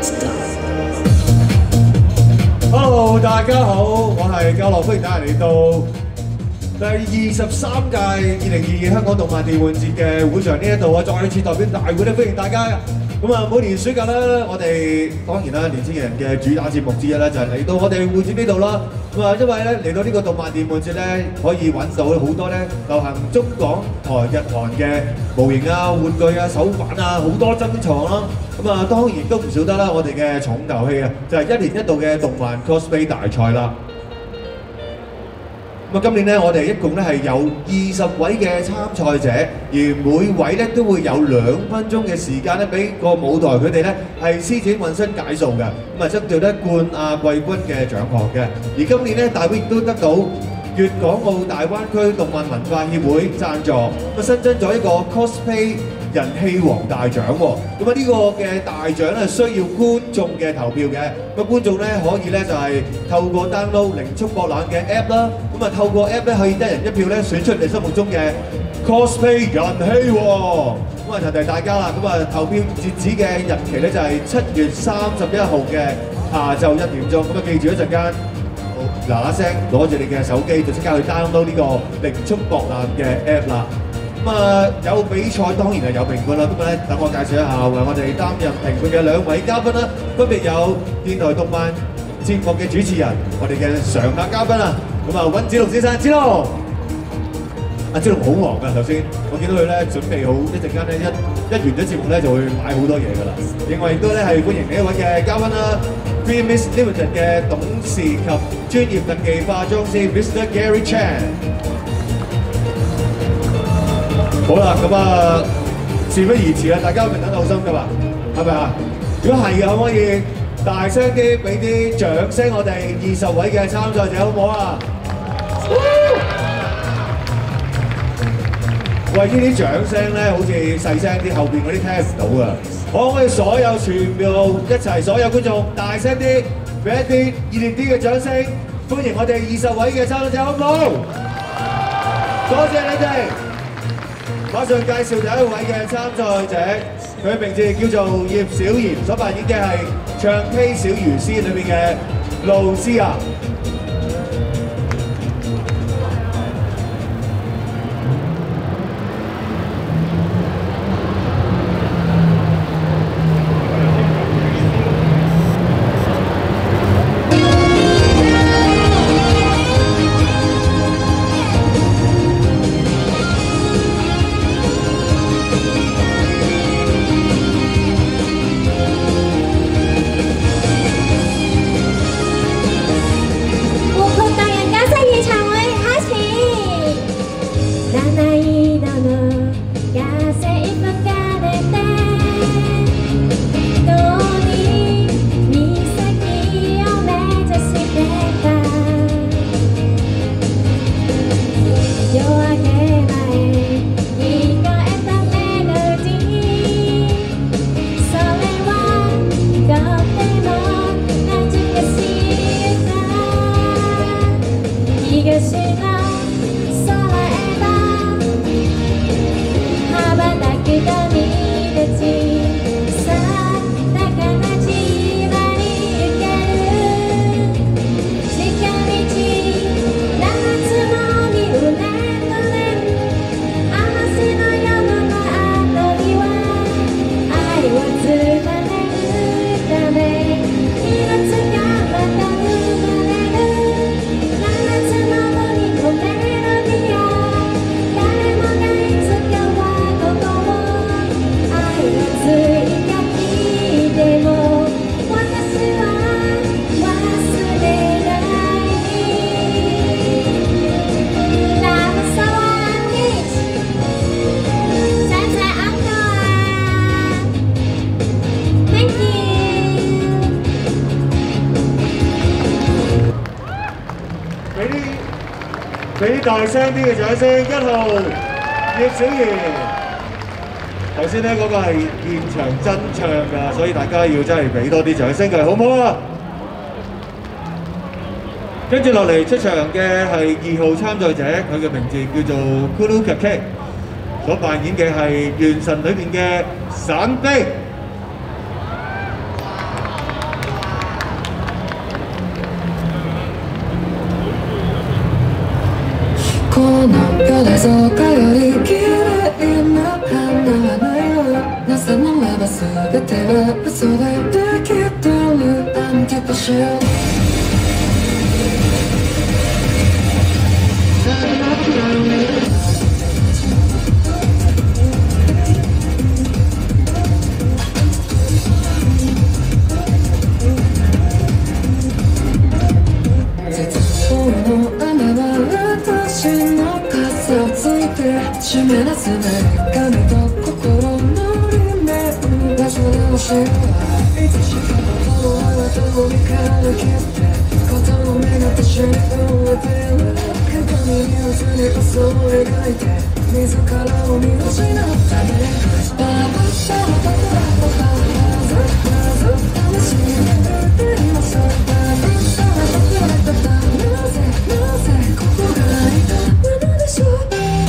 Hello， 大家好，我係教樂，歡迎大家嚟到第23屆2022香港動漫電玩節嘅會場呢一度啊，再次代表大會咧歡迎大家。咁啊，每年暑假咧，我哋當然啦，年輕人嘅主打節目之一咧就係嚟到我哋會展呢度啦。咁啊，因為咧嚟到呢個動漫電玩節咧，可以揾到好多咧流行中港台日韓嘅模型啊、玩具啊、手辦啊，好多珍藏啦。咁啊，當然都唔少得啦，我哋嘅重頭戲啊，就係一年一度嘅動漫 cosplay 大賽啦。咁啊，今年咧，我哋一共咧係有20位嘅參賽者，而每位咧都會有2分鐘嘅時間咧，俾個舞台佢哋咧係施展渾身解數嘅，咁啊爭奪咧冠亞季軍嘅獎項嘅。而今年咧，大會亦都得到粵港澳大灣區動漫文化協會贊助，咁新增咗一個 cosplay 人氣王大獎喎。咁啊呢個嘅大獎咧需要觀眾嘅投票嘅，咁觀眾咧可以咧就係透過 download 零速博覽嘅 app 啦，咁啊透過 app 咧可以一人一票咧選出你心目中嘅 cosplay 人氣王。咁啊提提大家啦，咁啊投票截止嘅日期咧就係7月31號嘅下晝1點鐘，咁啊記住一陣間。嗱嗱聲攞住你嘅手機就即刻去 download 呢個零速博覽嘅 app 啦。咁啊有比賽當然係有評判啦。咁啊咧等我介紹一下為我哋擔任評判嘅2位嘉賓啦，分別有電台動漫節目嘅主持人，我哋嘅常客嘉賓啊。咁啊溫子龍先生，子龍。阿子龍好忙㗎，頭先我見到佢咧準備好一陣間咧一完咗節目咧就會買好多嘢㗎啦。另外亦都咧係歡迎另一位嘅嘉賓啦。Dream Mist Limited 嘅董事及專業特技化妝師 Mr. Gary Chan。好啦，咁啊，事不宜遲啦，大家咪等得好心㗎嘛，係咪啊？如果係嘅，可唔可以大聲啲俾啲掌聲我哋20位嘅參賽者，好唔好啊？喂，呢啲掌聲咧，好似細聲啲，後邊嗰啲聽唔到啊！可唔可以所有全部一齊，所有觀眾大聲啲，俾一啲熱烈啲嘅掌聲，歡迎我哋20位嘅參賽者，好唔好？多謝你哋！馬上介紹第一位嘅參賽者，佢名字叫做葉小妍，所扮演嘅係唱 K 小魚仙裏面嘅露絲亞。俾大聲啲嘅掌聲，1號葉小妍。頭先咧嗰個係現場真唱㗎，所以大家要真係俾多啲掌聲佢，好唔好啊？跟住落嚟出場嘅係2號參賽者，佢嘅名字叫做 Kuru Kake， 所扮演嘅係《原神》裏面嘅散兵。 像より綺麗な花はないわなぜならば全ては嘘でできてるアンティパション湿らせない髪と心のリメイクがそれを知るいつしかこのあなたを見から切ってことの目が私に埋めてる鏡に映り嘘を描いて自らを見失ったねバラバラバラバラバラずっと試しに出ていますバラバラバラバラなぜここがいたものでしょう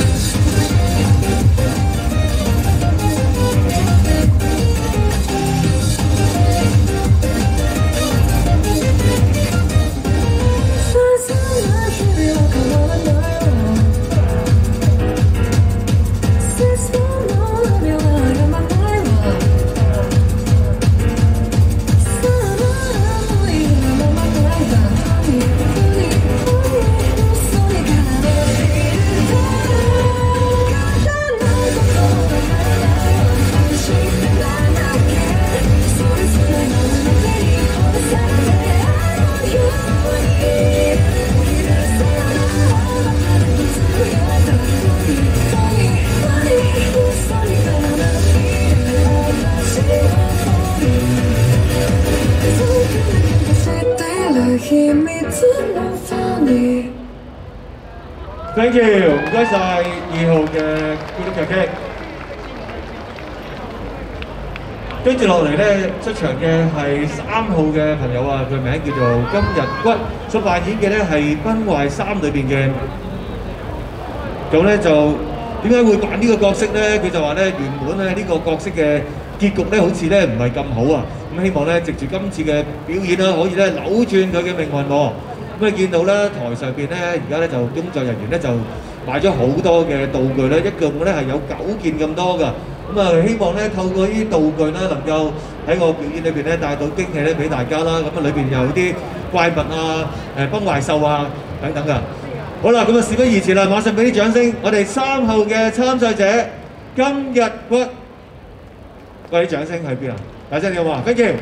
Thank you， 唔該晒2號嘅咕嚕腳雞。跟住落嚟咧，出場嘅係3號嘅朋友啊，佢名叫做今日骨，所扮演嘅咧係《崩壞3》裏邊嘅。咁咧就點解會扮呢個角色咧？佢就話咧原本咧呢個角色嘅結局咧好似咧唔係咁好啊。咁希望咧藉住今次嘅表演啦，可以咧扭轉佢嘅命運喎。咁你見到咧台上邊咧，而家咧就工作人員咧就買咗好多嘅道具咧，一共咧係有9件咁多㗎。咁啊，希望咧透過呢啲道具咧，能夠喺個表演裏邊咧帶到驚喜咧俾大家啦。咁啊，裏邊有啲怪物啊、崩壞獸啊等等㗎。好啦，咁啊事不宜遲啦，馬上俾啲掌聲，我哋3號嘅參賽者今日骨，喂啲掌聲喺邊啊？大聲啲好嘛 ？Thank you。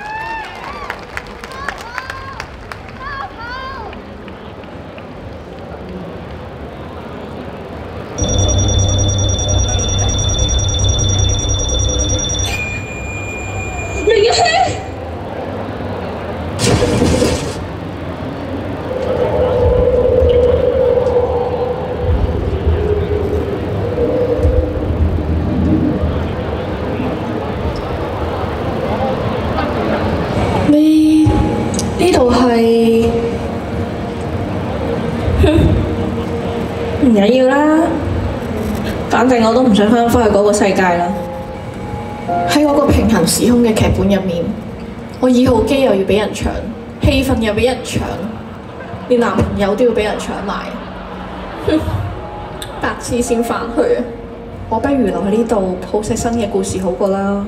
呢度係，唔緊要啦，反正我都唔想返去嗰個世界啦。喺嗰個平行時空嘅劇本入面，我2號機又要俾人搶，氣氛又俾人搶，連男朋友都要俾人搶埋。白痴先返去啊！我不如留喺呢度譜寫新嘅故事好過啦。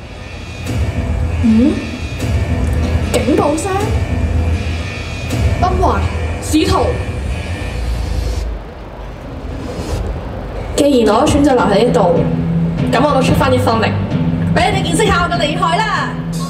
警報聲，崩壞，使徒。既然我選擇留喺呢度，咁我就出翻啲分力，俾你哋見識下我嘅厲害啦！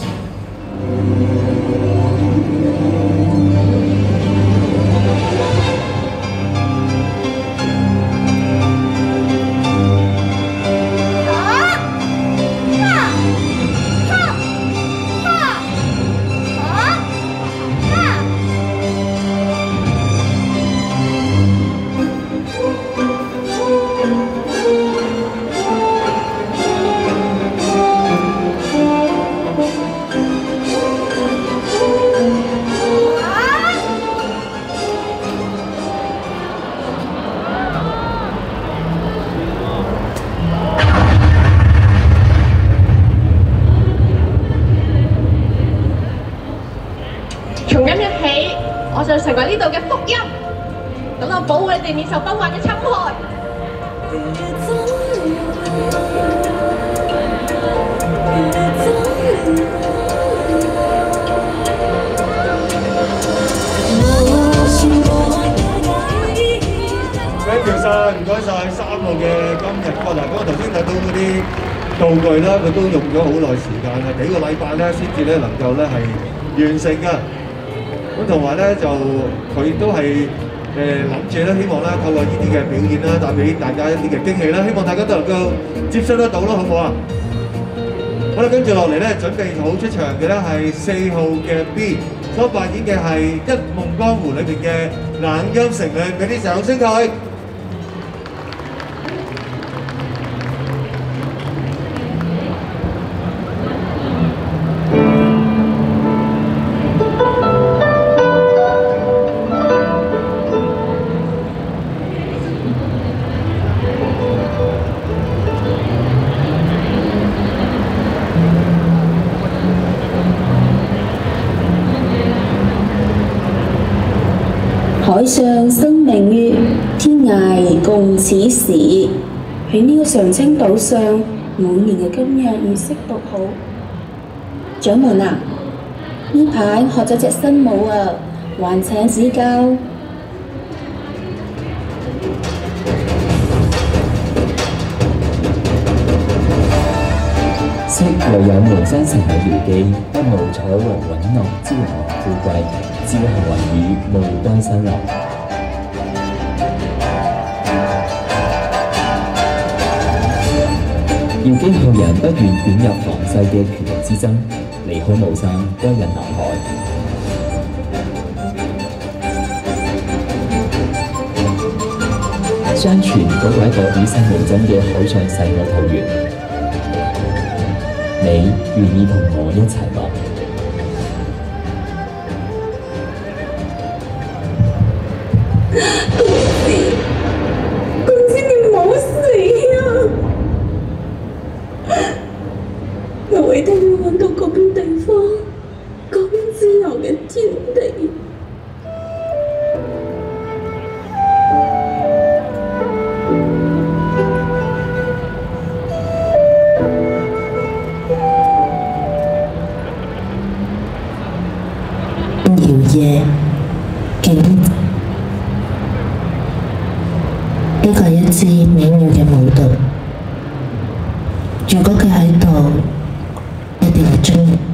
從今日起，我就成為呢度嘅福音，咁就保護你哋免受崩壞嘅侵害。 Thank you晒，唔該晒3號嘅今日歌嗱，咁我頭先睇到嗰啲道具啦，佢都用咗好耐時間啊，幾個禮拜咧先至咧能夠咧係完成㗎。咁同埋咧就佢都係諗住咧，希望咧透過呢啲嘅表演啦，帶俾大家一啲嘅驚喜啦，希望大家都能夠接收得到咯，好唔好啊？好啦，跟住落嚟咧，準備好出場嘅咧係4號嘅 B， 所扮演嘅係《一夢江湖》裏邊嘅冷音成亮，俾啲掌聲佢。 海上生明月，天涯共此時。喺呢個常青島上，每年嘅今日月色獨好。掌門啊，呢排學咗隻新舞啊，還請指教。 昔又有廬山神有瑤記，不務彩雲穩樂，朝陽富貴，朝行雲雨，無當新樓。耀基後人不願捲入房世嘅權力之爭，離開廬山，歸人南海。相傳嗰個係一個與世無爭嘅海上世外桃源。你願意同我一齊嗎？ 公子你唔好死啊！我一定要揾到嗰邊地方，嗰邊自由嘅天地。 搖夜景，呢個係一支美妙嘅舞蹈。如果佢喺度，一定會中意。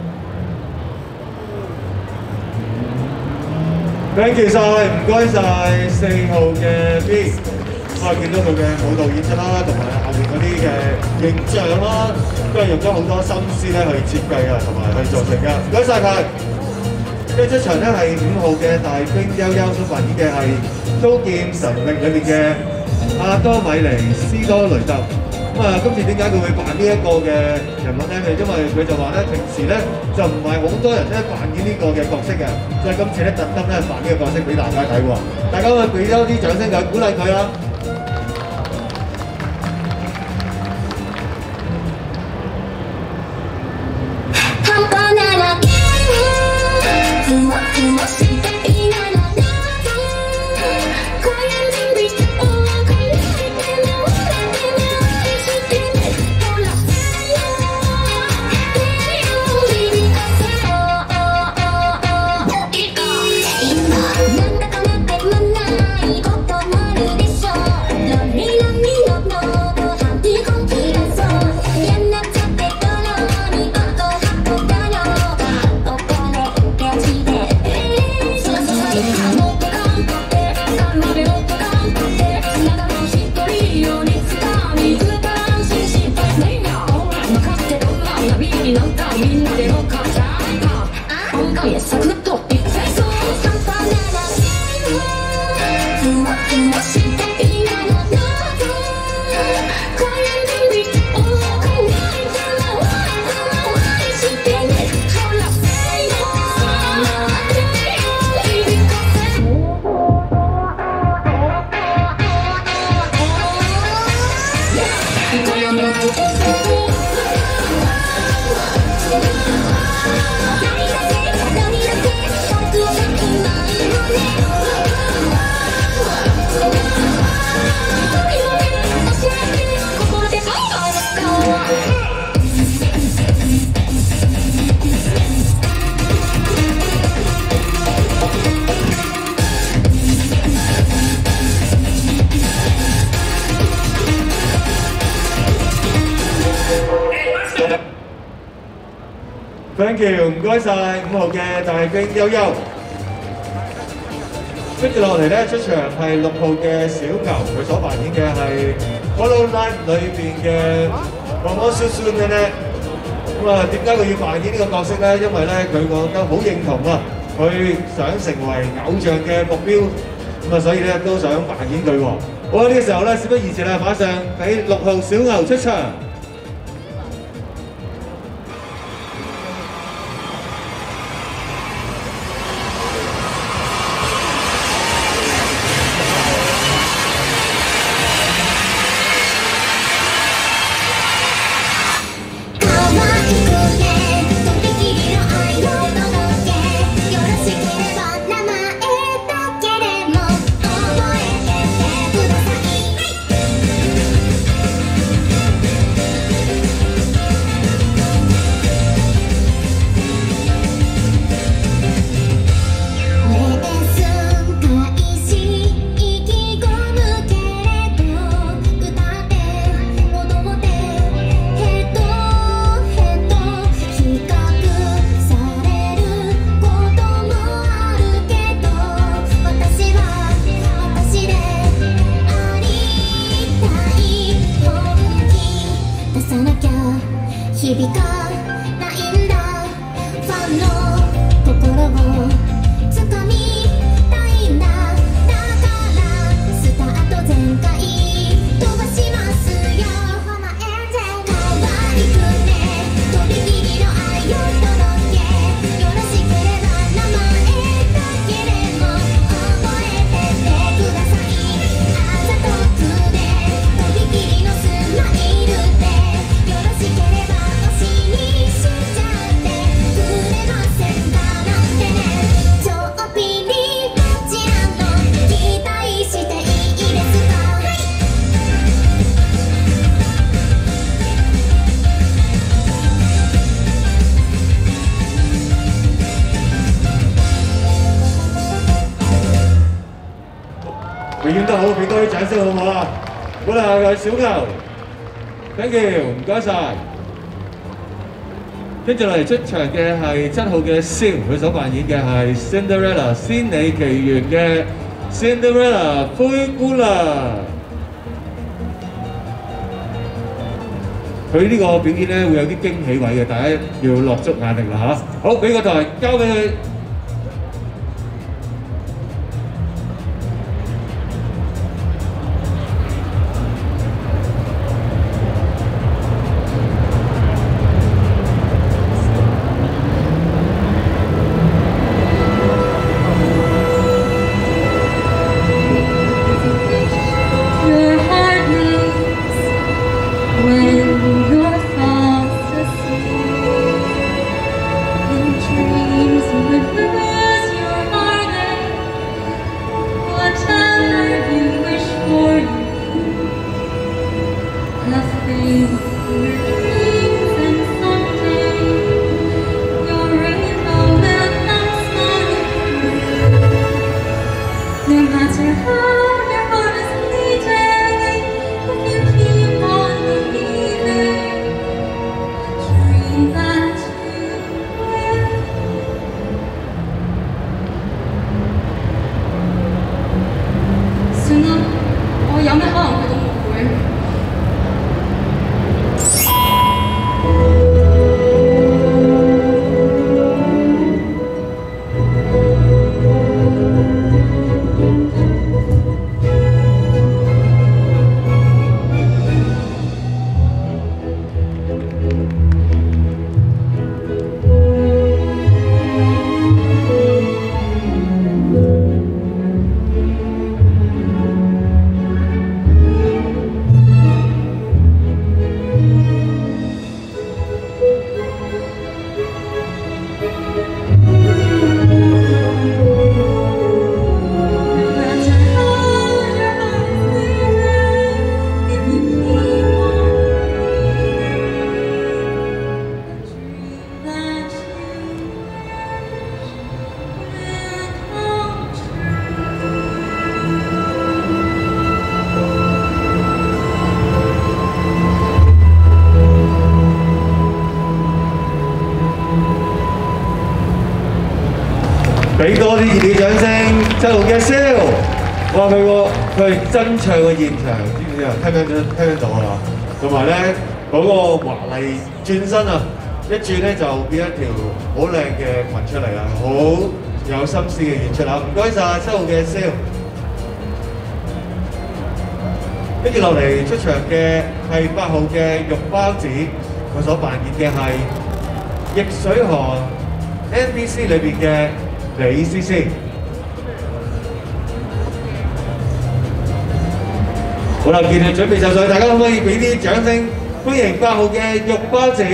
Thank you 晒，唔該晒4號嘅 B。咁啊，見到佢嘅舞蹈演出啦，同埋後面嗰啲嘅形象啦，都係用咗好多心思咧去設計啊，同埋去做成㗎。唔該晒佢。跟住出場咧係5號嘅大兵悠悠所扮演嘅係《刀劍神域》裏邊嘅阿多米尼斯多雷特。咁啊，今次點解佢會扮呢一個嘅人物咧？因為佢就話咧，平時咧就唔係好多人咧扮演呢個嘅角色嘅，所以今次咧特登咧扮呢個角色俾大家睇喎。大家可以俾多啲掌聲佢，鼓勵佢啦！ なんだかなってまないこともあるでしょう ，thank you， 唔該晒5號嘅大兵悠悠。跟住落嚟咧，出場係6號嘅小牛，佢所扮演嘅係《Hollow Knight》裏邊嘅毛毛酸酸嘅咧。咁啊，點解佢要扮演呢個角色咧？因為咧，佢覺得好認同啊，佢想成為偶像嘅目標，咁啊，所以咧都想扮演佢喎。好啦，呢個時候咧，事不宜遲啦，馬上俾6號小牛出場。表演得好，俾多啲掌聲好唔好啊？好啦，小牛 ，thank you， 唔該晒。跟住落嚟出場嘅係7號嘅 Sim， 佢所扮演嘅係 Cinderella 仙履奇緣嘅 Cinderella 灰姑娘。佢呢個表演咧會有啲驚喜位嘅，大家要落足眼力啦嚇。好，俾個台交俾佢。 俾多啲熱烈掌聲，7號嘅 Sale， 哇佢真唱嘅現場，知唔知啊？聽到啊？同埋咧嗰個華麗轉身啊，一轉咧就變一條好靚嘅裙出嚟啦，好有心思嘅演出啦！唔該晒7號嘅 Sale。跟住落嚟出場嘅係8號嘅肉包子，佢所扮演嘅係逆水寒 NBC 裏邊嘅李思思。好啦，見你準備就緒，大家可唔可以俾啲掌聲歡迎8號嘅肉包子？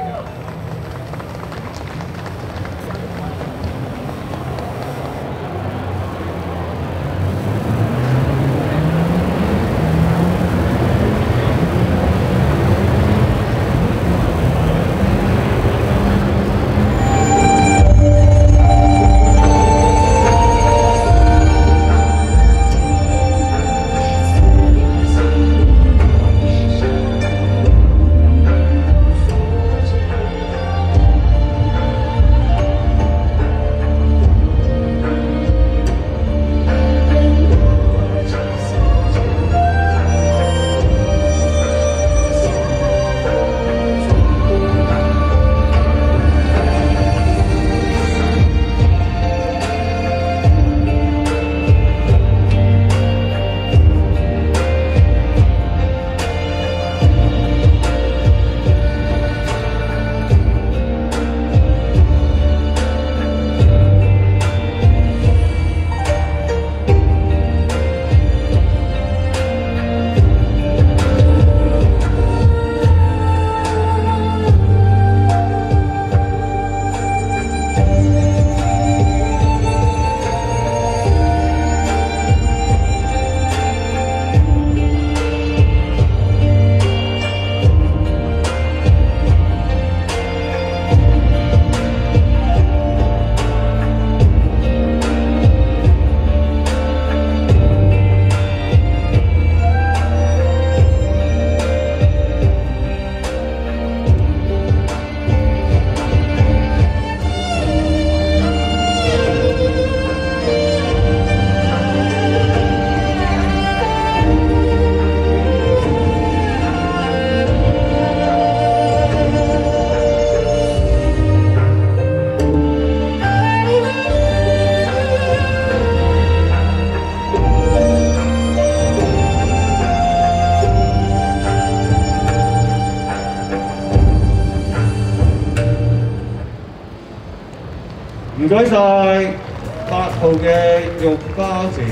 唔該晒8號嘅肉包子，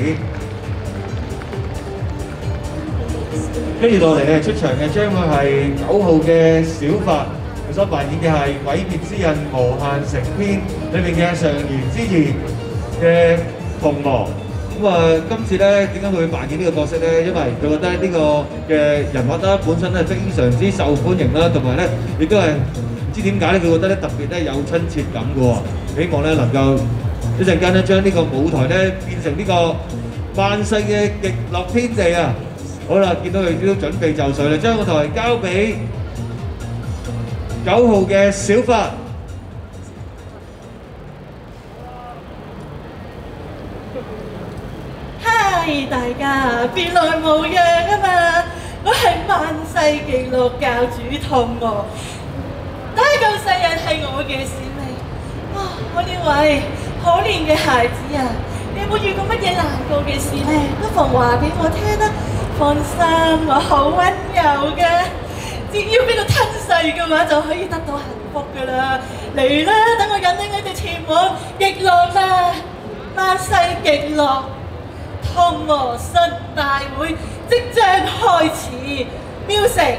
跟住落嚟咧出場嘅將會係9號嘅小發，佢所扮演嘅係《鬼滅之刃無限城篇》裏面嘅上弦之二嘅銅鑼。咁啊，今次咧點解佢會扮演呢個角色咧？因為佢覺得呢個嘅人物咧本身咧非常之受歡迎啦，同埋咧亦都係唔知點解咧，佢覺得咧特別咧有親切感嘅喎。希望咧能夠一陣間咧將呢個舞台咧變成呢個萬世嘅極樂天地啊！好啦，見到佢都準備就緒啦，將個台交俾9號嘅小發。 嗨，大家別來無恙啊嘛！我係萬世極樂教主痛我，打救世人係我嘅使命。我呢位可憐嘅孩子啊，你有冇遇過乜嘢難過嘅事呢？不妨話俾我聽啦。放心，我好溫柔嘅，只要俾個吞噬嘅話，就可以得到幸福噶啦。嚟啦，等我引領你哋前往極樂啦！萬世極樂痛和信大會即將開始 ，music。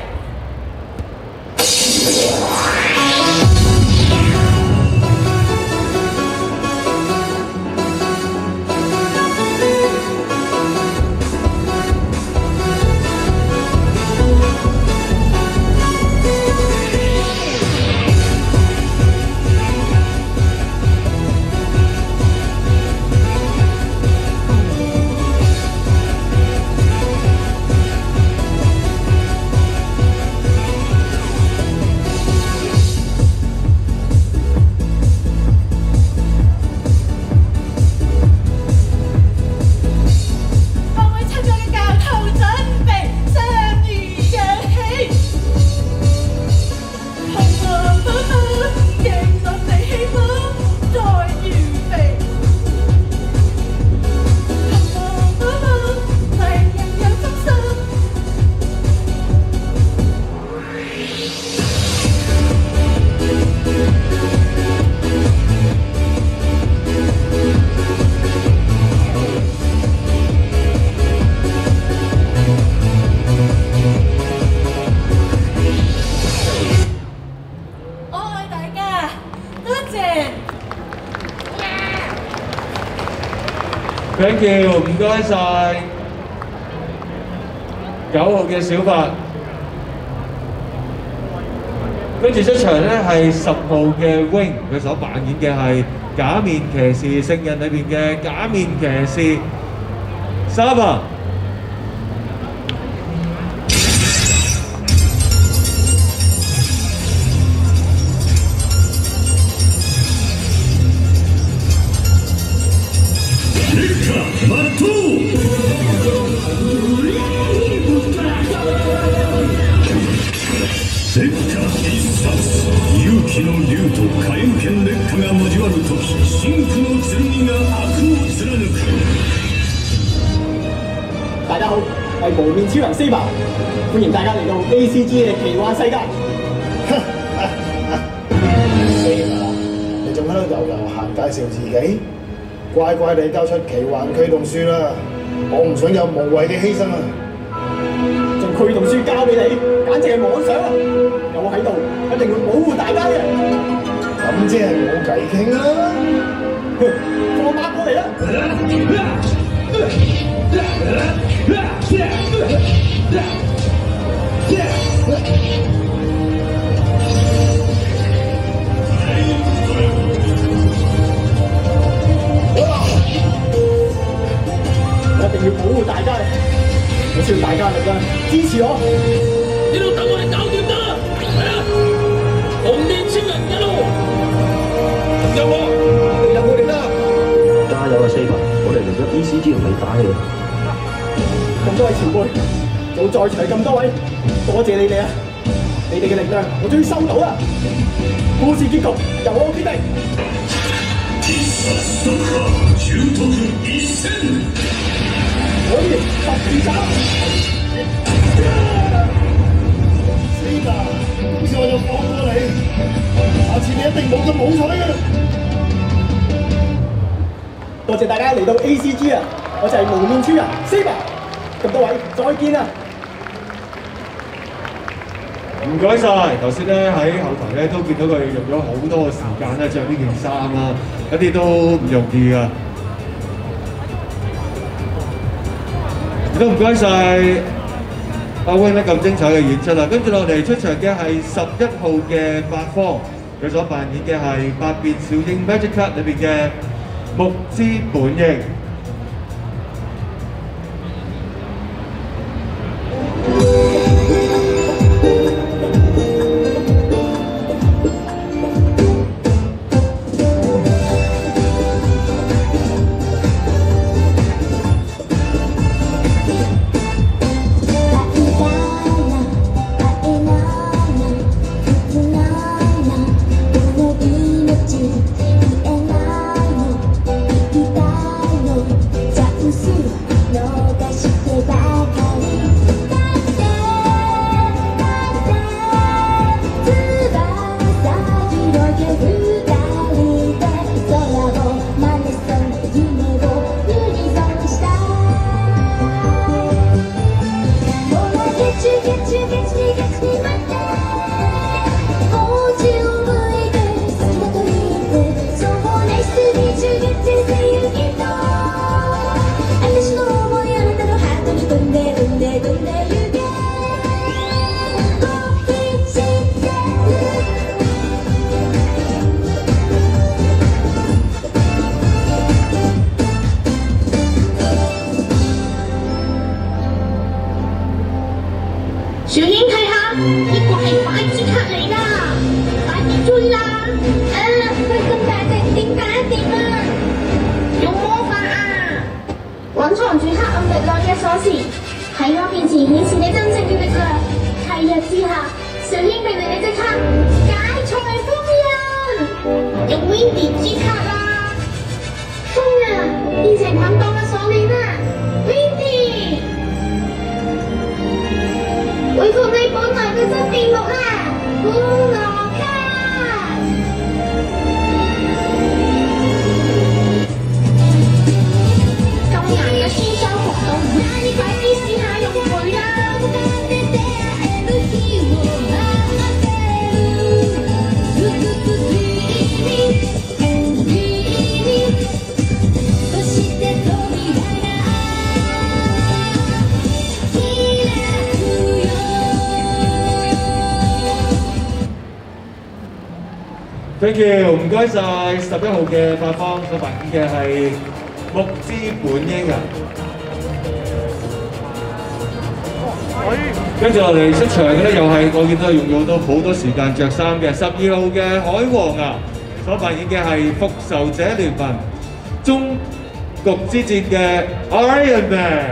Thank you， 唔該晒。9號嘅小白，跟住出場咧係10號嘅 Wing， 佢所扮演嘅係假面騎士聖人裏邊嘅假面騎士 Saba。 烈火必殺勇気の竜と火炎剣烈火が交わるとき真紅の剣が悪を貫く。 大家好，我係無面超人 Saber， 歡迎大家嚟到 ACG 嘅奇幻世界。 Saber， 你仲喺度悠悠閒介紹自己？乖乖地交出奇幻驅動書啦！我唔想有無謂嘅犧牲啊！ 將驅動書交俾你，簡直係妄想啊！有我喺度，一定會保護大家嘅。 咁即係冇計傾啦！ 放馬過嚟啦！我一定要保護大家嘅，我需要大家力量支持我。 呢度等我哋搞掂得啦，係啊！紅面超人一路，有我，有我哋啦！ 加油啊 Saber！ 我哋嚟咗 ACG 同你打氣。 咁多位前輩，仲在場咁多位，多謝你哋啊！你哋嘅力量我終於收到啦！故事結局由我決定。 必殺速破，重徳一戦。 可以12斬。 Saber， 今次我就放過你，下次你一定冇咁好彩嘅。 多謝大家嚟到 ACG 啊！我就係無面超人 Saber， 咁多位再見啦！ 唔該晒，頭先咧喺後台咧都見到佢用咗好多時間咧着呢件衫啦，一啲都唔容易噶。亦都唔該晒阿 Wing 咧咁精彩嘅演出啦。跟住落嚟出場嘅係11號嘅八方，佢所扮演嘅係百變小櫻 Magic Card 裏邊嘅木之本櫻。 小英睇下，呢個係快捷卡嚟㗎，快啲追啦！佢咁大隻，點解一掂啊？用魔法啊！蘊藏住黑暗力量嘅鎖匙，喺我面前顯示你真正嘅力量。契約之下，小英命令你即刻解除封印，用 Windy 之卡啦！封啊，變成捆綁嘅鎖鏈啊 ！Windy！ 恢復你本來嘅真面目啦，古羅卡！咁難嘅先收服到，你快啲試下用佢啦！ Thank you， 唔該晒11號嘅發方所扮演嘅係木之本英啊。跟住落嚟出場嘅咧，又係我見到用咗好多時間着衫嘅12號嘅海王啊，所扮演嘅係復仇者聯盟終局之戰嘅 Iron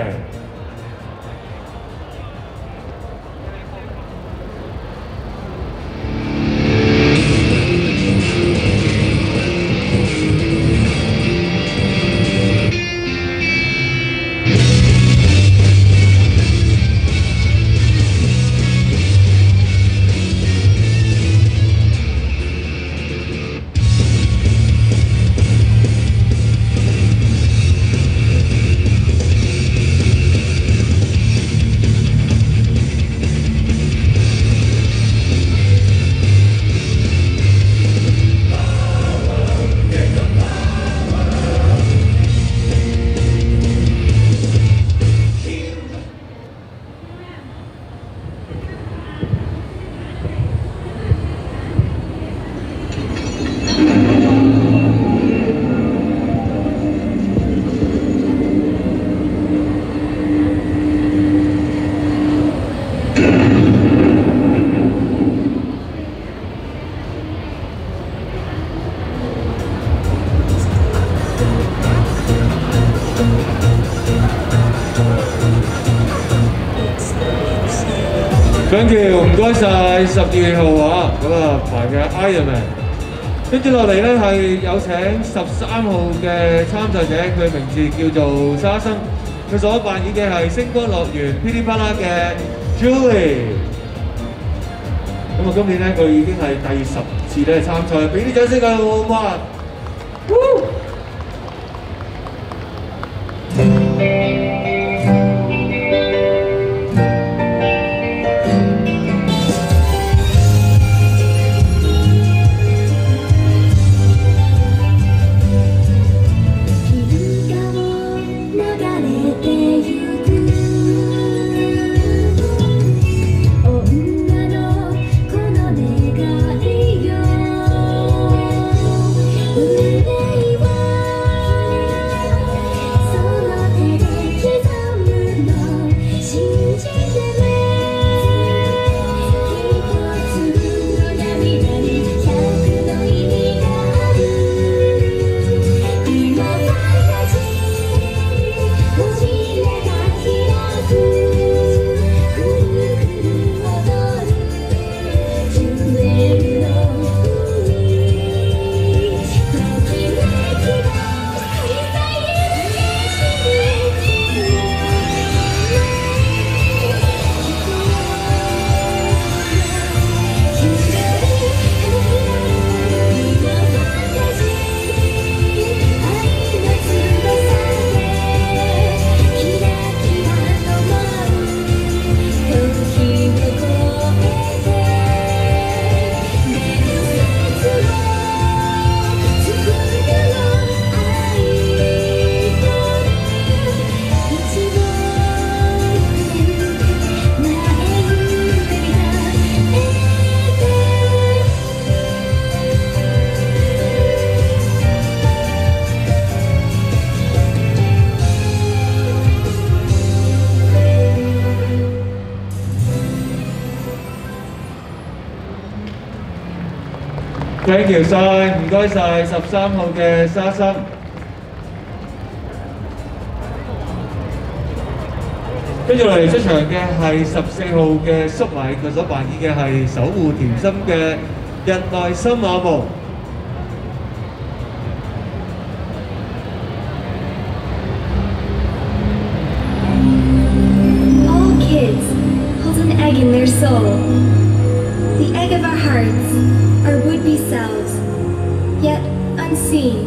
Man。Thank you， 唔該晒12號啊，咁啊排嘅 Iron Man。跟住落嚟咧係有請13號嘅參賽者，佢名字叫做沙生，佢所扮演嘅係星光樂園噼里啪啦嘅 Julie。咁啊，今年咧佢已經係第10次咧參賽，俾啲掌聲佢好唔好啊？Thank you 晒，唔該晒13號嘅沙生。跟住落嚟出場嘅係14號嘅粟米，佢所扮演嘅係守護甜心嘅日內森馬夢。 All kids hold an egg in their soul, the egg of our hearts, our would-be selves, yet unseen.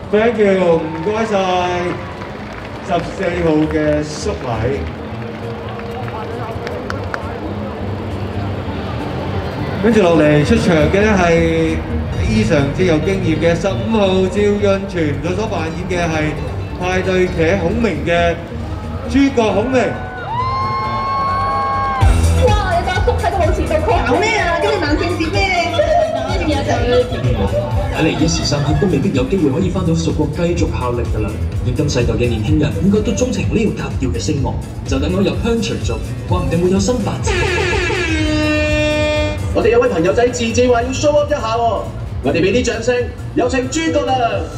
，thank you， 唔該晒14號嘅宿禮。跟住落嚟出場嘅咧係非常之有經驗嘅15號趙潤全，佢所扮演嘅係派對茄孔明嘅諸葛孔明。 哇！有個阿叔喺度好似度搞咩啊？今日晚慶節咩？仲有睇嚟一時三刻都未必有機會可以翻到蜀國繼續效力㗎啦。現今世代嘅年輕人應該都鍾情呢個格調嘅聲樂，就等我入鄉隨俗，話唔定會有新發展。 我哋有位朋友仔自薦話要 show up 一下喎，我哋俾啲掌聲，有請諸葛亮。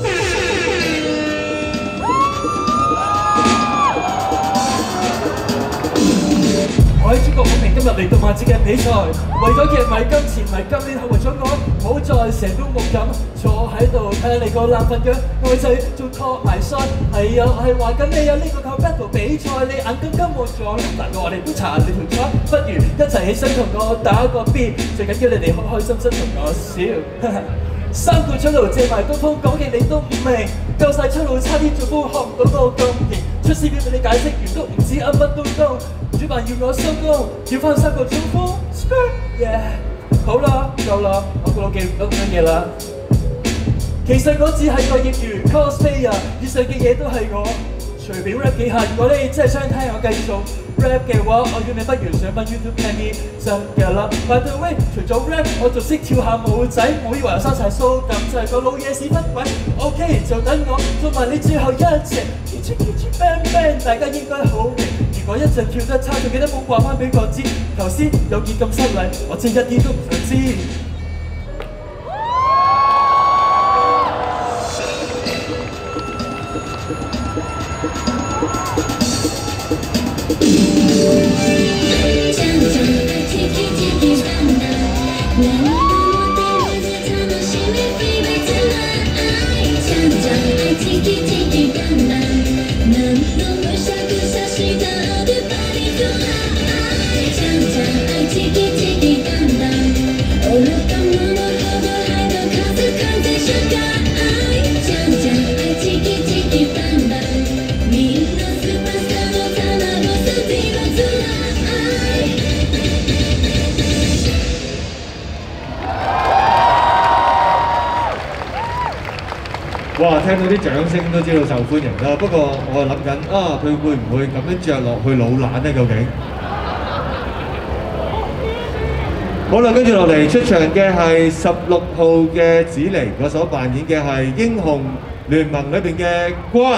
我係諸葛孔明，今日嚟到萬節嘅比賽，為咗嘅唔係金錢，唔係今年，係為咗我，唔好再成都木咁坐喺度睇下你個爛份腳，愛仔仲拖埋腮，係啊，我係話緊你有呢個靠 battle 比賽，你眼金金我咗，大個我哋都殘你條彩，不如一齊起身同我打個 beat， 最緊要你哋開開心心同我笑。三個出路借埋高峰，講嘅你都唔明，夠晒出路差啲做高，學唔到個咁型，出師表俾你解釋完都唔知啱乜都懂。主辦要我收工，要翻3個鐘風 ，yeah， 好啦，夠啦，我個腦記唔到乜嘢啦。其實我只係個業餘 cosplayer， 以上嘅嘢都係我隨便 rap 幾下。如果你真係想聽我繼續 rap 嘅話，我要你不如上翻 YouTube 聽啲真嘅啦。By the way， 除咗 rap， 我仲識跳下舞仔，唔好以為我生晒鬚咁，就係個老嘢屎忽鬼。OK， 就等我做埋你最後一隻 ，Kitty bang bang， 大家應該好明。如果一陣跳得差，仲記得冇話翻俾我知。頭先有件咁失禮，我真一啲都唔想知。 哇！聽到啲掌聲都知道受歡迎啦。不過我諗緊啊，佢會唔會咁樣着落去老懶呢？究竟？好啦，跟住落嚟出場嘅係16號嘅子妮，佢所扮演嘅係英雄聯盟裏邊嘅關。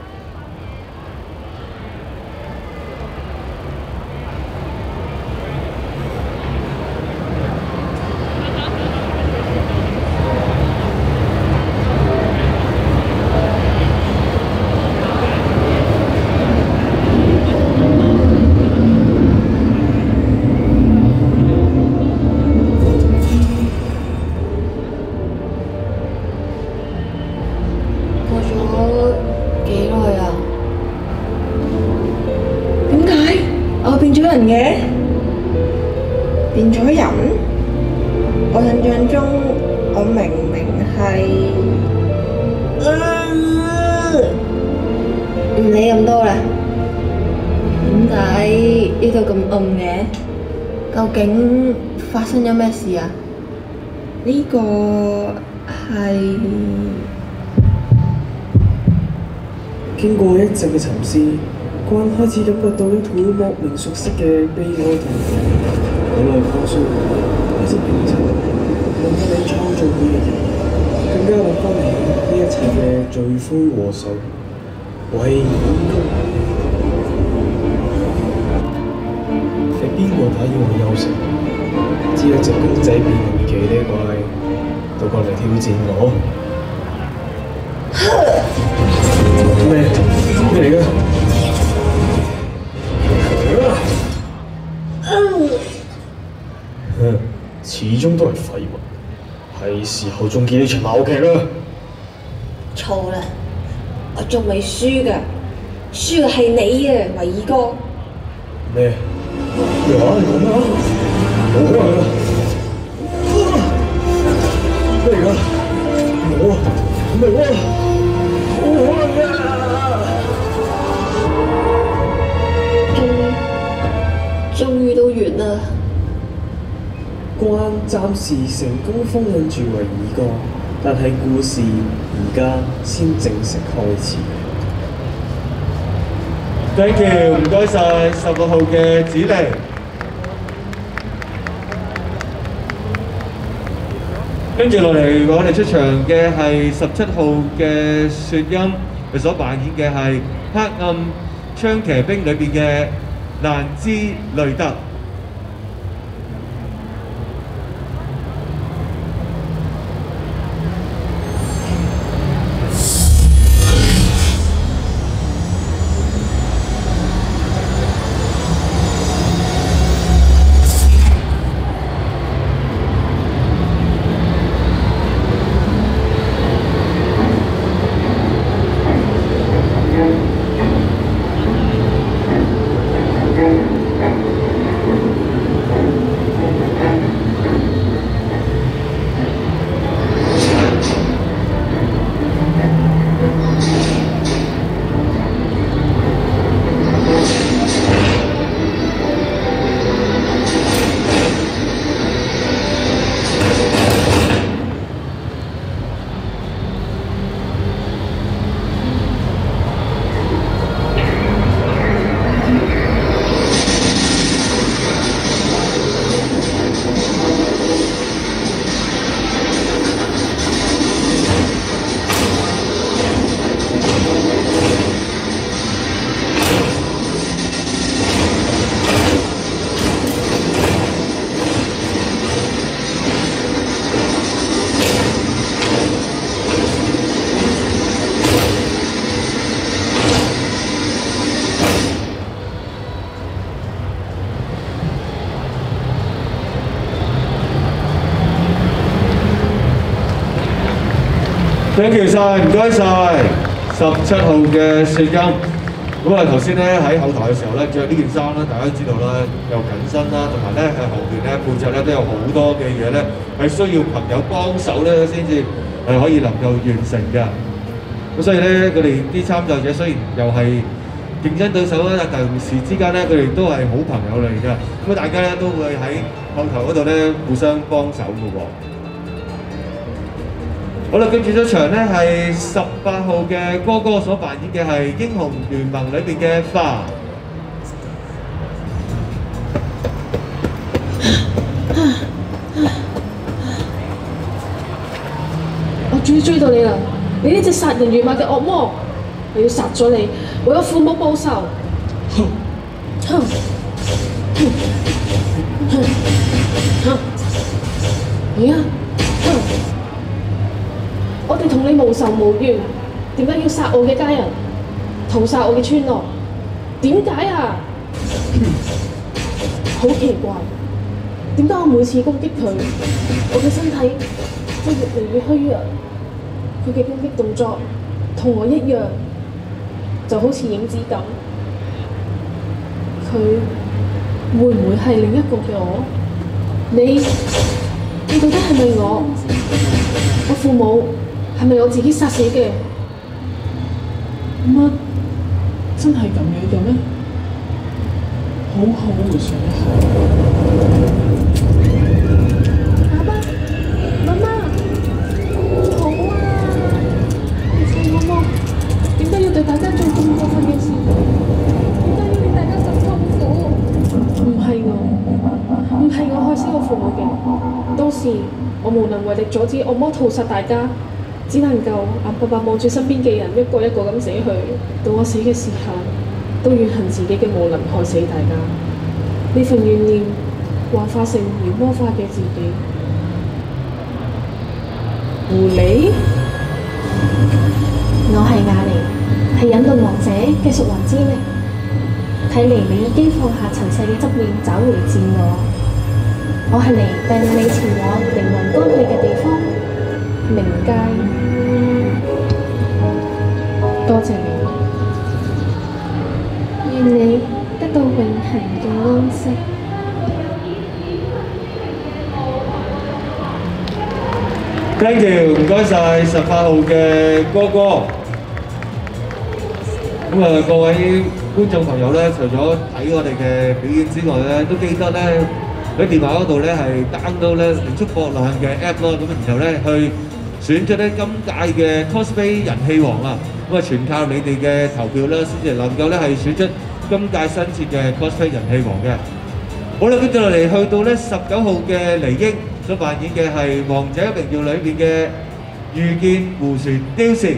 嘅變咗人，我印象中我明明係唔理咁多啦。點解呢度咁暗嘅？究竟發生咗咩事啊？呢個係經過一陣嘅沉思，關開始感覺到一股莫名熟悉嘅悲哀同苦。好耐過去，開始平靜，諗翻你創造佢嘅人，更加諗翻起呢一切嘅罪魁禍首，為演功。係邊個打擾我休息？只有隻公仔變形期呢怪，都過嚟挑戰我。咩嚟㗎？始終都係廢物，係時候終結呢場鬧劇啦！ 錯啦，我仲未輸㗎，輸嘅係你啊，維爾哥！ 咩話？你講咩啊？冇可能啊！咩嚟㗎？我唔係我。 時成功封印住為二哥，但係故事而家先正式開始。 Thank you， 唔該晒16號嘅子玲。跟住落嚟，我哋出場嘅係17號嘅雪音，佢所扮演嘅係黑暗槍騎兵裏邊嘅蘭茲雷特。Thank you 晒，唔該晒17號嘅雪音。咁啊，頭先咧喺後台嘅時候咧，着呢件衫咧，大家都知道啦，又緊身啦，同埋咧係後邊咧背脊咧都有好多嘅嘢咧，係需要朋友幫手咧先至係可以能夠完成嘅。咁所以咧，佢哋啲參賽者雖然又係競爭對手啦，但同時之間咧，佢哋都係好朋友嚟嘅。咁啊，大家咧都會喺後台嗰度咧互相幫手嘅喎。好啦，跟住出場咧係18號嘅哥哥所扮演嘅係英雄聯盟裏邊嘅花。 我終於追到你啦！你呢隻殺人如麻嘅惡魔，我要殺咗你，為我父母報仇。咦啊！我哋同你無仇無怨，點解要殺我嘅家人，屠殺我嘅村落？點解啊？好奇怪，點解我每次攻擊佢，我嘅身體都越嚟越虛弱？佢嘅攻擊動作同我一樣，就好似影子咁。佢會唔會係另一個嘅我？你到底係咪我？我父母係咪我自己殺死嘅？ 乜真係咁樣嘅咩？好好回想一下。 爸爸、媽媽，好啊！你細我麼？點解要對大家做咁過分嘅事？點解要令大家咁痛苦？唔係我害死我父母嘅。當時我無能為力阻止惡魔屠殺大家。只能夠眼白白望住身邊嘅人一個一個咁死去，到我死嘅時候，都怨恨自己嘅無能害死大家。呢份怨念幻化成妖魔化嘅自己。狐狸， 我係亞尼，係引導王者嘅屬靈之靈。睇嚟你已經放下塵世嘅執念，找回自我。我係嚟帶領你前往靈魂該去嘅地方。冥界，多謝你，願你得到永恆嘅安息。 Thank you， 唔該晒18號嘅哥哥。咁啊，各位觀眾朋友咧，除咗睇我哋嘅表演之外咧，都記得咧喺電話嗰度咧係 download 咧靈速博覽嘅 app 咯，咁然後咧去選出咧今屆嘅 cosplay 人氣王啊！咁啊，全靠你哋嘅投票啦，先至能夠咧係選出今屆新設嘅 cosplay 人氣王嘅。好啦，跟住落嚟去到咧19號嘅黎英所扮演嘅係《王者榮耀》裏面嘅御劍胡旋雕士。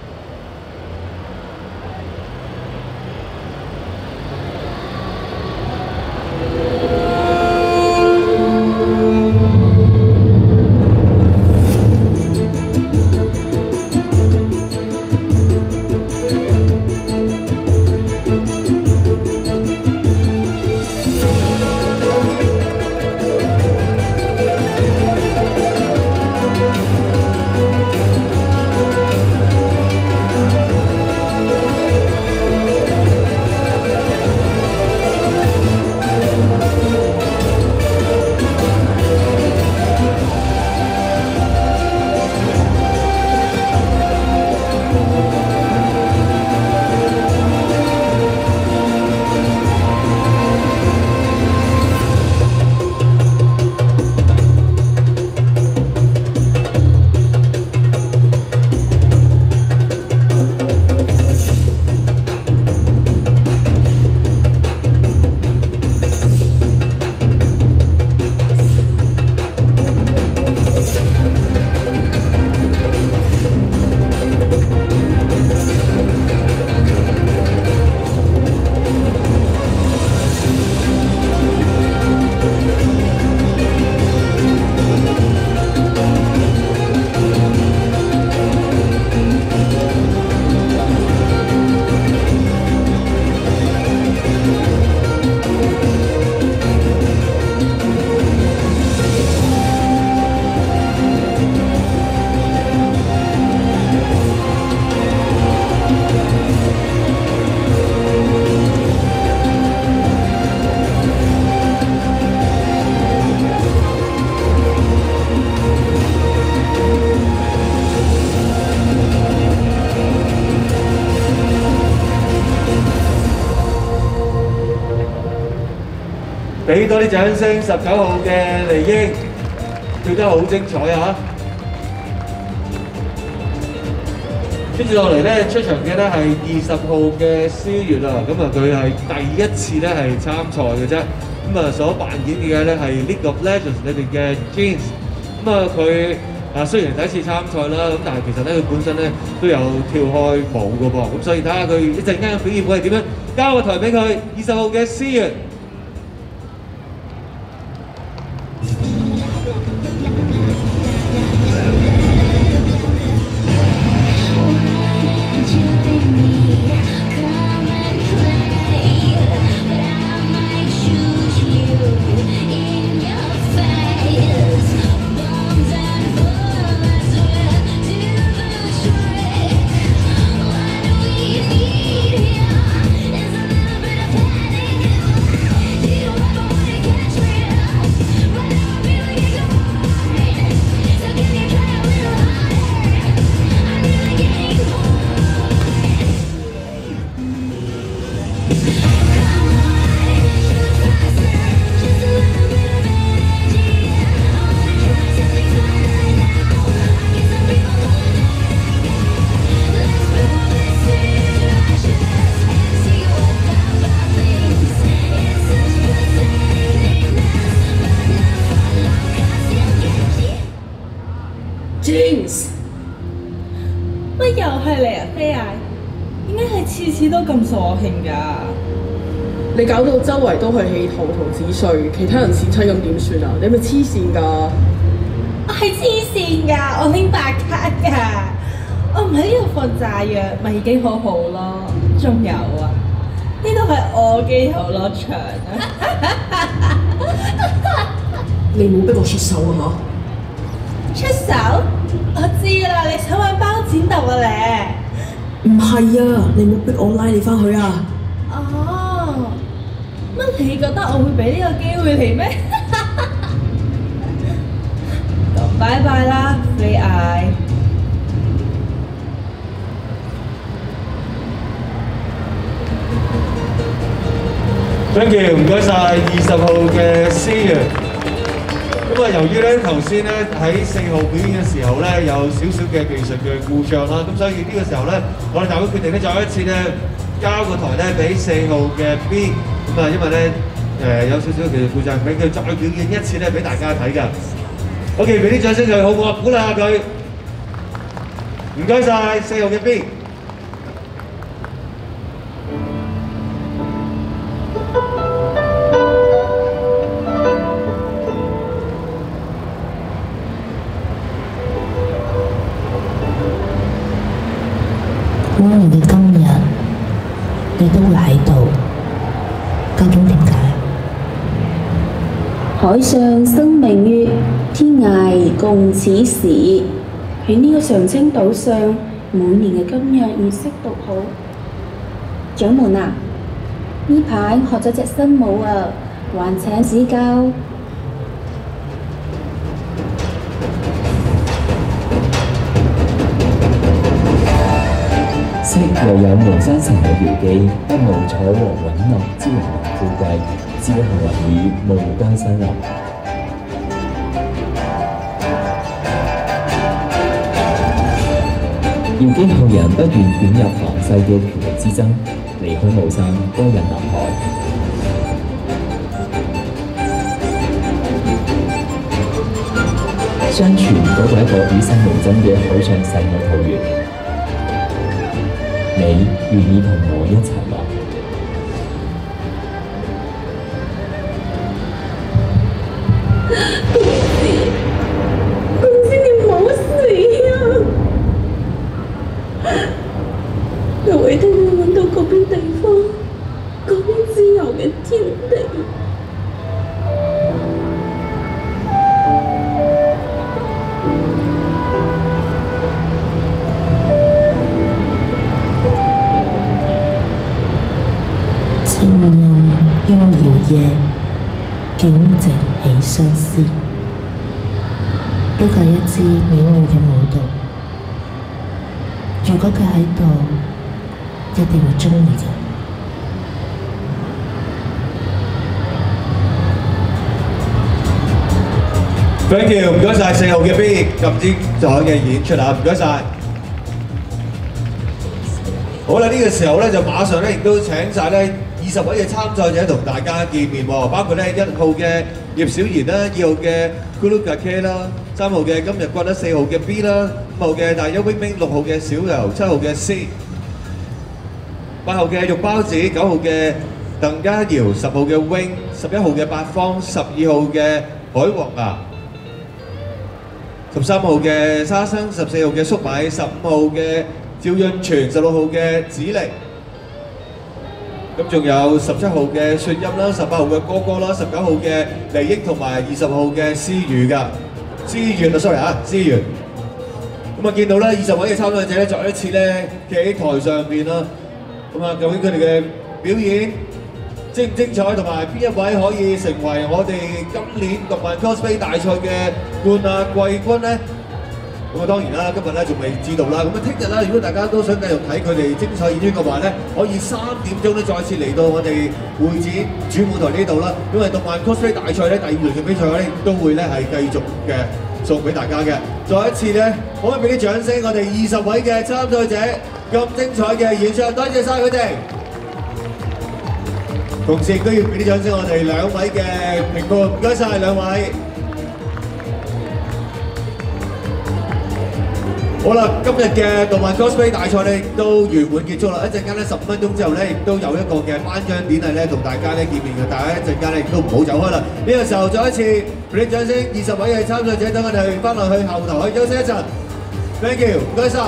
俾多啲掌聲！19號嘅黎英跳得好精彩啊！跟住落嚟咧，出場嘅咧係20號嘅思月啊，咁啊佢係第一次咧係參賽嘅啫，咁啊所扮演嘅咧係 League of Legends 裏邊嘅 Jeans， 咁啊佢雖然第一次參賽啦，咁但係其實咧佢本身咧都有跳開舞嘅噃，咁所以睇下佢一陣間嘅表現會係點樣，交個台俾佢20號嘅思月。 Jeans， 乜又係你啊，飛艾？點解係次次都咁掃我興㗎？ 你搞到周圍都係氣泡同紙碎，其他人跣親咁點算啊？你係咪黐線㗎？ 我係黐線㗎，我拎白卡㗎，我唔喺呢度放炸藥，咪已經好好咯。仲有啊，呢度係我嘅遊樂場啊！ 你冇逼我出手啊出手？我知啦，你想玩包剪揼啊你？ 唔係啊，你冇逼我拉你翻去啊！ 哦，乜你覺得我會俾呢個機會你咩？咁拜拜啦，飛艾。 Thank you，唔該晒20號嘅 See you。 咁啊，由於咧頭先咧喺4號表演嘅時候咧有少少嘅技術嘅故障啦，咁所以呢個時候咧，我哋大會決定咧再一次咧交個台咧俾4號嘅 B， 咁啊，因為咧有少少技術故障，俾佢再表演一次咧俾大家睇㗎。OK， 俾啲掌聲佢好唔好啊？鼓勵下佢。唔該晒4號嘅 B。 每年嘅今日，你都會喺度，究竟點解？ 海上生明月，天涯共此時。喺呢個常青島上，每年嘅今日月色獨好。掌門啊，呢排學咗隻新舞啊，還請指教。 昔又有門山神嘅搖機，不務楚和穩樂之榮華富貴，只行雲雨無疆山林。搖機後人不斷捲入旁世嘅權力之爭，離開巫山，歸隱南海。相傳嗰個係一個與世無爭嘅海上世外桃源，你願意同我一齊嗎？ 公子，你唔好死啊！我一定會揾到嗰邊地方，嗰邊自由嘅天地。 千人幽遙夜，景靜起相思。都係一支美妙嘅舞蹈。如果佢喺度，一定會鍾意嘅。 Thank you， 唔該晒4號嘅 B 咁精彩嘅演出啊！唔該晒。好啦，呢個時候咧就馬上咧亦都請晒咧20位嘅參賽者同大家見面喎，包括咧1號嘅葉小賢啦，2號嘅 Guluga K 啦，3號嘅今日君啦，4號嘅 B 啦，5號嘅大優冰冰，6號嘅小柔，7號嘅 C， 8號嘅肉包子，9號嘅鄧家瑤，10號嘅 Wing， 11號嘅八方，12號嘅海王牙，13號嘅沙生，14號嘅粟米，15號嘅趙潤全，16號嘅子力，咁仲有17號嘅雪音啦，18號嘅哥哥啦，19號嘅利益同埋20號嘅思雨㗎，思源啊 ，sorry 啊，思源。咁啊見到咧20位嘅參賽者咧，再一次咧企喺台上邊啦。咁啊，究竟佢哋嘅表演精唔精彩，同埋邊一位可以成為我哋今年動漫 cosplay 大賽嘅冠亞季軍咧？咁啊當然啦，今日咧仲未知道啦。咁啊聽日啦，如果大家都想繼續睇佢哋精彩演出嘅話咧，可以3點鐘咧再次嚟到我哋會展主舞台呢度啦。因為動漫 cosplay 大賽咧第2輪嘅比賽咧都會咧係繼續嘅送俾大家嘅。再一次咧，可唔可以俾啲掌聲我哋20位嘅參賽者咁精彩嘅演唱，多謝晒佢哋。同時亦都要俾啲掌聲我哋2位嘅評判，唔該晒2位。好啦，今日嘅動漫 cosplay 大賽咧亦都圓滿結束啦。一陣間咧15分鐘之後咧，亦都有一個嘅頒獎典禮咧，同大家咧見面嘅。大家一陣間咧亦都唔好走開啦。呢個時候再一次俾啲掌聲，20位嘅參賽者，等我哋翻落去後台休息一陣。Thank you， 唔該晒。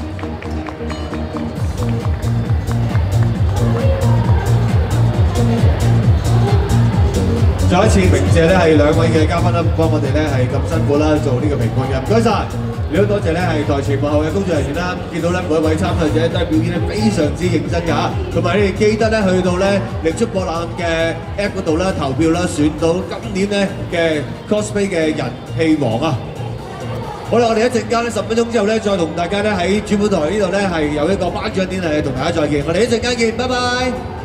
再一次鳴謝咧係2位嘅嘉賓啦，幫我哋咧係咁辛苦啦做呢個評判嘅，唔該晒。亦都多謝咧係台前幕後嘅工作人員啦，見到咧每一位參賽者都係表演得非常之認真㗎嚇，同埋你哋記得咧去到咧力出博覽嘅 App 嗰度啦投票啦，選到今年咧嘅 cosplay 嘅人氣王啊！好啦，我哋一陣間咧10分鐘之後咧，再同大家咧喺主舞台呢度咧係有一個頒獎典禮同大家再見，我哋一陣間見，拜拜。